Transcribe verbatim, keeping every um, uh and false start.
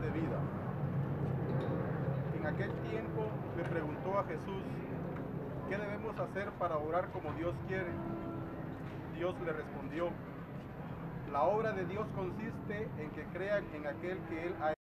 de vida. En aquel tiempo le preguntó a Jesús, ¿qué debemos hacer para obrar como Dios quiere? Dios le respondió, la obra de Dios consiste en que crean en aquel que Él ha